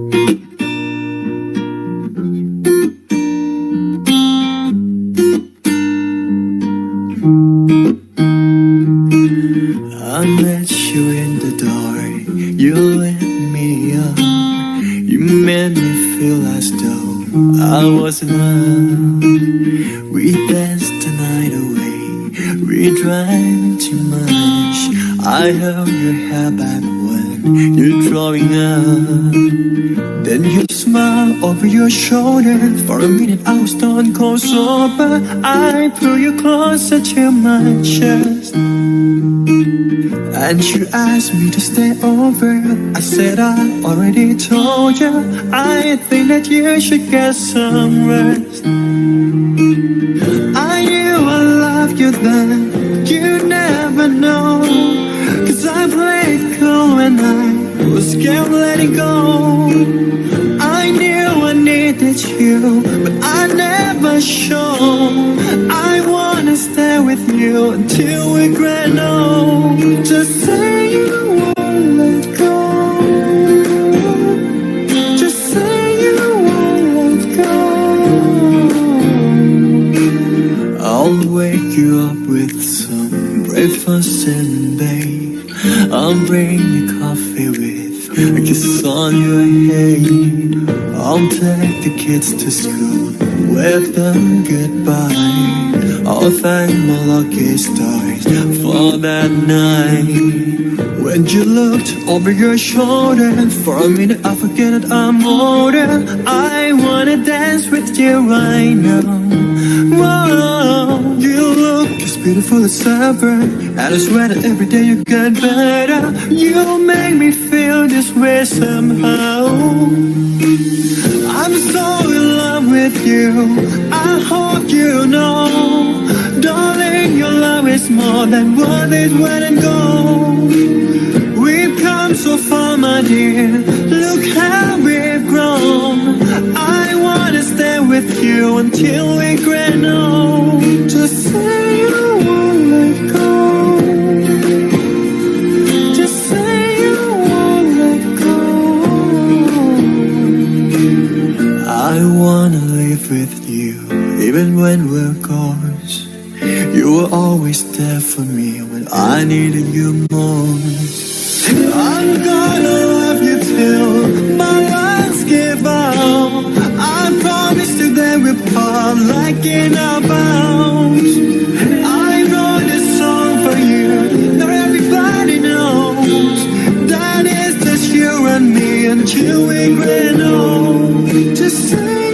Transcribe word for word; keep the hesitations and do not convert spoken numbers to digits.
I met you in the dark, you lit me up. You made me feel as though I was in love. We danced the night away, we drank too much. I held your hair back when you're drawing up. Then you smiled over your shoulder. For a minute I was stone cold sober. I drew you closer to my chest, and you asked me to stay over. I said I already told you, I think that you should get some rest. I knew I loved you then, but you never know. Cause I played cool and I was scared of letting go. I knew I needed you, but I never showed. I wanna stay with you until we grand old. Just say you won't let go. Just say you won't let go. I'll wake you up with some breakfast and babe. I'll bring you coffee with a kiss on your head. I'll take the kids to school, wave them goodbye. I'll thank my lucky stars for that night. When you looked over your shoulder, for a minute I forget that I'm older. I wanna dance with you right now. Whoa, you look as beautiful as ever, and I swear that every day you get better. You make me feel this way somehow. I'm so in love with you, I hope you know. Darling, your love is more than worth it when it goes. We've come so far, my dear, look how we've grown. I wanna stay with you until we grand old. Just say you won't let go. Just say you won't let go. I wanna live with you, even when we're ghosts. You were always there for me when I needed you most. I'm gonna love you till my lungs give out. I promise today we'll part like in our vows. I wrote this song for you, not everybody knows. That is just you and me until we grand old. Just say